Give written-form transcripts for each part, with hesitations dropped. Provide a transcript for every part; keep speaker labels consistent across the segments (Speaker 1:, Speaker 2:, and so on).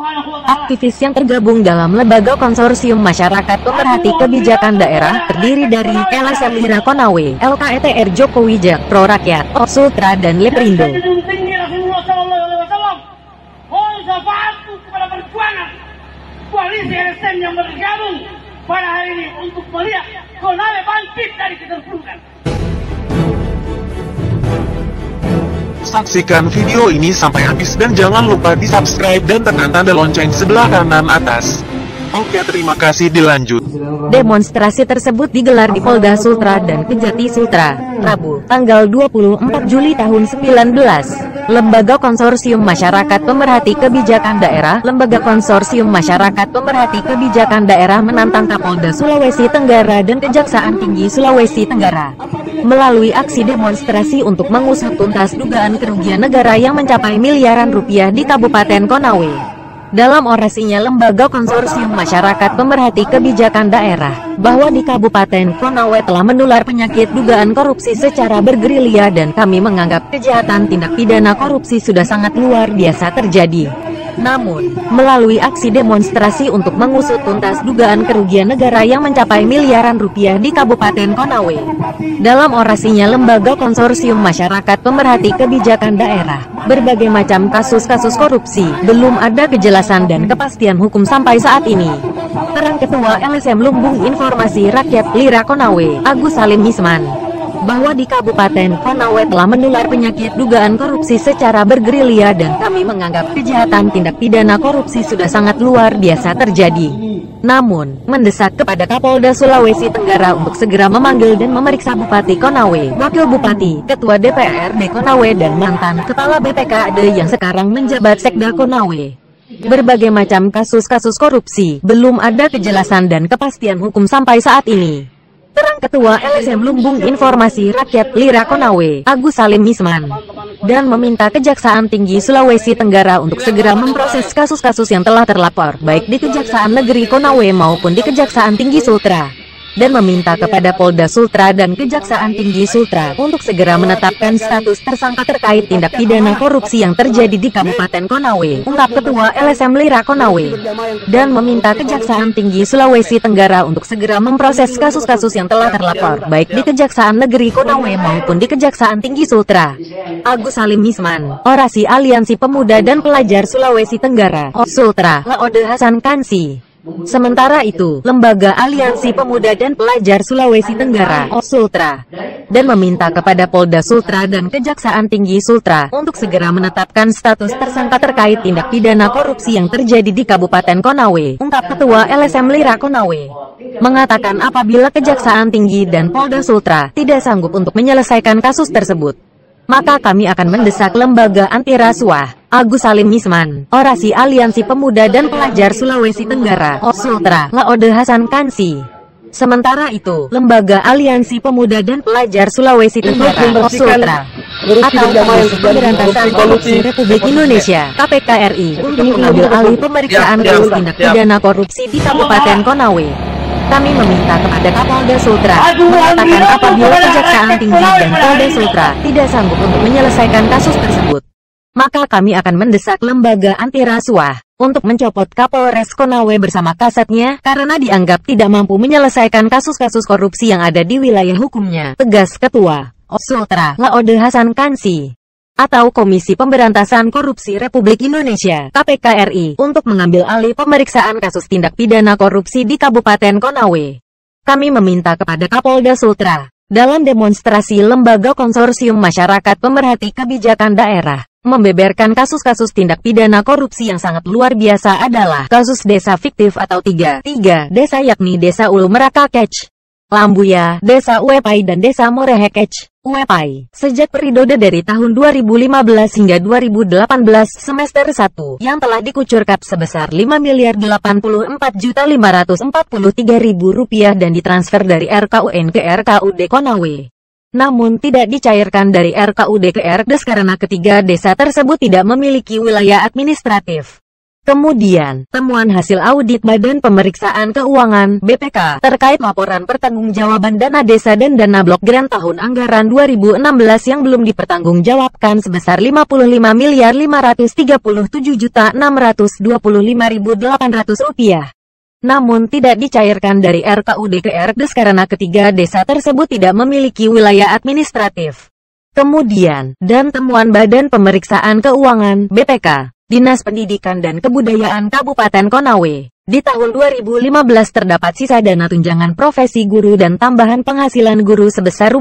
Speaker 1: Aktivis yang tergabung dalam lembaga konsorsium masyarakat pemerhati kebijakan daerah, terdiri dari LSM Lira Konawe, LKETR Jokowi Jak, Pro Rakyat, Sultra dan Leprindo.
Speaker 2: Kepada perjuangan koalisi LSM yang bergabung pada hari ini untuk melihat Konawe bangkit dari keterpurukan.
Speaker 3: Saksikan video ini sampai habis dan jangan lupa di subscribe dan tekan tanda lonceng sebelah kanan atas. Oke, terima kasih, dilanjut.
Speaker 1: Demonstrasi tersebut digelar di Polda Sultra dan Kejati Sultra, Rabu, tanggal 24 Juli tahun 19. Lembaga Konsorsium Masyarakat Pemerhati Kebijakan Daerah, Lembaga Konsorsium Masyarakat Pemerhati Kebijakan Daerah menantang Kapolda Sulawesi Tenggara dan Kejaksaan Tinggi Sulawesi Tenggara melalui aksi demonstrasi untuk mengusut tuntas dugaan kerugian negara yang mencapai miliaran rupiah di Kabupaten Konawe. Dalam orasinya, Lembaga Konsorsium Masyarakat Pemerhati Kebijakan Daerah, bahwa di Kabupaten Konawe telah menular penyakit dugaan korupsi secara bergerilya dan kami menganggap kejahatan tindak pidana korupsi sudah sangat luar biasa terjadi. Namun, melalui aksi demonstrasi untuk mengusut tuntas dugaan kerugian negara yang mencapai miliaran rupiah di Kabupaten Konawe. Dalam orasinya, Lembaga Konsorsium Masyarakat Pemerhati Kebijakan Daerah, berbagai macam kasus-kasus korupsi, belum ada kejelasan dan kepastian hukum sampai saat ini. Terang Ketua LSM Lumbung Informasi Rakyat Lira Konawe, Agus Salim Hisman, bahwa di Kabupaten Konawe telah menular penyakit dugaan korupsi secara bergerilya dan kami menganggap kejahatan tindak pidana korupsi sudah sangat luar biasa terjadi. Namun, mendesak kepada Kapolda Sulawesi Tenggara untuk segera memanggil dan memeriksa Bupati Konawe, Wakil Bupati, Ketua DPRD Konawe dan mantan Kepala BPKD yang sekarang menjabat Sekda Konawe. Berbagai macam kasus-kasus korupsi, belum ada kejelasan dan kepastian hukum sampai saat ini. Terang Ketua LSM Lumbung Informasi Rakyat Lira Konawe, Agus Salim Hisman, dan meminta Kejaksaan Tinggi Sulawesi Tenggara untuk segera memproses kasus-kasus yang telah terlapor, baik di Kejaksaan Negeri Konawe maupun di Kejaksaan Tinggi Sultra, dan meminta kepada Polda Sultra dan Kejaksaan Tinggi Sultra untuk segera menetapkan status tersangka terkait tindak pidana korupsi yang terjadi di Kabupaten Konawe, ungkap Ketua LSM Lira Konawe, dan meminta Kejaksaan Tinggi Sulawesi Tenggara untuk segera memproses kasus-kasus yang telah terlapor, baik di Kejaksaan Negeri Konawe maupun di Kejaksaan Tinggi Sultra. Agus Salim Hisman, Orasi Aliansi Pemuda dan Pelajar Sulawesi Tenggara, Sultra, Laode Hasan Kansi. Sementara itu, Lembaga Aliansi Pemuda dan Pelajar Sulawesi Tenggara, Sultra, dan meminta kepada Polda Sultra dan Kejaksaan Tinggi Sultra untuk segera menetapkan status tersangka terkait tindak pidana korupsi yang terjadi di Kabupaten Konawe, ungkap Ketua LSM Lira Konawe, mengatakan apabila Kejaksaan Tinggi dan Polda Sultra tidak sanggup untuk menyelesaikan kasus tersebut, maka kami akan mendesak Lembaga Anti Rasuah. Agus Salim Hisman, Orasi Aliansi Pemuda dan Pelajar Sulawesi Tenggara, Sultra, Laode Hasan Kansi. Sementara itu, Lembaga Aliansi Pemuda dan Pelajar Sulawesi Tenggara, Sultra, atau Komisi Pemberantasan Korupsi Republik Indonesia, KPK RI, untuk mengambil alih pemeriksaan kasus tindak pidana korupsi di Kabupaten Konawe. Kami meminta kepada Kapolda Sultra mengatakan apabila Kejaksaan Tinggi dan Polda Sultra tidak sanggup untuk menyelesaikan kasus tersebut, maka kami akan mendesak Lembaga Anti Rasuah untuk mencopot Kapolres Konawe bersama kasatnya karena dianggap tidak mampu menyelesaikan kasus-kasus korupsi yang ada di wilayah hukumnya, tegas Ketua Sultra, Laode Hasan Kansi, atau Komisi Pemberantasan Korupsi Republik Indonesia, KPK RI, untuk mengambil alih pemeriksaan kasus tindak pidana korupsi di Kabupaten Konawe. Kami meminta kepada Kapolda Sultra, dalam demonstrasi Lembaga Konsorsium Masyarakat Pemerhati Kebijakan Daerah, membeberkan kasus-kasus tindak pidana korupsi yang sangat luar biasa adalah kasus desa fiktif atau tiga desa, yakni Desa Ulu Meraka Kec, Lambuya, Desa Uepai dan Desa Morehe Kec, Uepai, sejak periode dari tahun 2015 hingga 2018 semester 1, yang telah dikucurkan sebesar Rp5.084.543.000 dan ditransfer dari RKUN ke RKUD Konawe. Namun tidak dicairkan dari RKUD ke RKUDes karena ketiga desa tersebut tidak memiliki wilayah administratif. Kemudian, temuan hasil audit Badan Pemeriksaan Keuangan (BPK) terkait laporan pertanggungjawaban dana desa dan dana blok grant tahun anggaran 2016 yang belum dipertanggungjawabkan sebesar Rp55.537.625.800. Namun tidak dicairkan dari RKUD ke RDes karena ketiga desa tersebut tidak memiliki wilayah administratif. Kemudian, dan temuan Badan Pemeriksaan Keuangan (BPK), Dinas Pendidikan dan Kebudayaan Kabupaten Konawe. Di tahun 2015 terdapat sisa dana tunjangan profesi guru dan tambahan penghasilan guru sebesar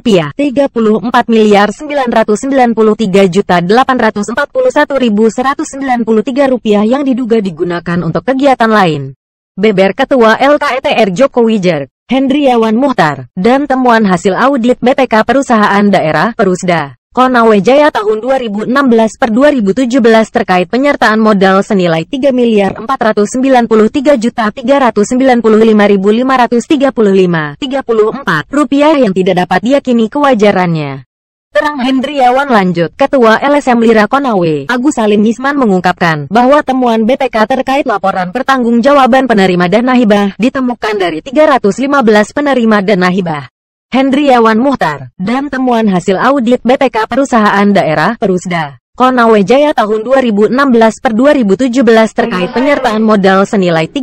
Speaker 1: Rp34.993.841.193 yang diduga digunakan untuk kegiatan lain. Beber Ketua LKETR Jokowi Jerk, Hendriawan Muhtar, dan temuan hasil audit BPK Perusahaan Daerah (Perusda) Konawe Jaya tahun 2016 per 2017 terkait penyertaan modal senilai Rp3.495.535.534 yang tidak dapat diyakini kewajarannya. Terang Hendriawan lanjut, Ketua LSM Lira Konawe, Agus Salim Yisman mengungkapkan bahwa temuan BPK terkait laporan pertanggungjawaban penerima dana hibah ditemukan dari 315 penerima dana hibah. Hendriawan Muhtar, dan temuan hasil audit BPK Perusahaan Daerah (Perusda) Konawe Jaya tahun 2016 per 2017 terkait penyertaan modal senilai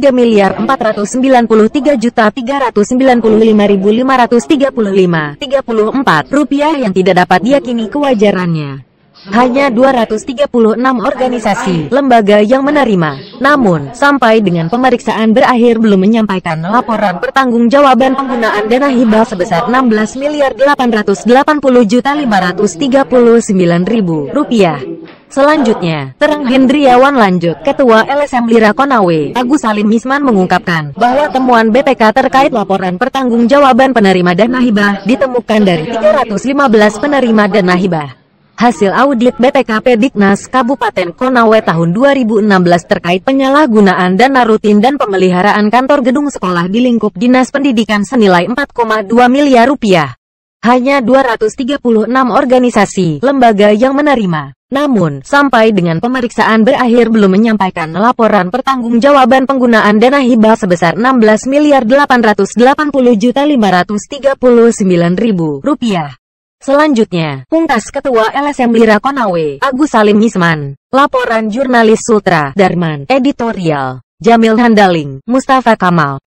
Speaker 1: Rp3.495.535.534 yang tidak dapat diyakini kewajarannya. Hanya 236 organisasi, lembaga yang menerima. Namun, sampai dengan pemeriksaan berakhir belum menyampaikan laporan pertanggungjawaban penggunaan dana hibah sebesar Rp16.880.539.000. Selanjutnya, Terang Hendriawan lanjut, Ketua LSM Lira Konawe, Agus Salim Yisman mengungkapkan bahwa temuan BPK terkait laporan pertanggungjawaban penerima dana hibah ditemukan dari 315 penerima dana hibah. Hasil audit BPK Pediknas Kabupaten Konawe tahun 2016 terkait penyalahgunaan dana rutin dan pemeliharaan kantor gedung sekolah di lingkup Dinas Pendidikan senilai Rp4,2 miliar. Hanya 236 organisasi, lembaga yang menerima. Namun, sampai dengan pemeriksaan berakhir belum menyampaikan laporan pertanggungjawaban penggunaan dana hibah sebesar Rp16.880.539.000. Selanjutnya, pungkas Ketua LSM Lira Konawe, Agus Salim Yisman. Laporan jurnalis Sultra, Darman, editorial, Jamil Handaling, Mustafa Kamal.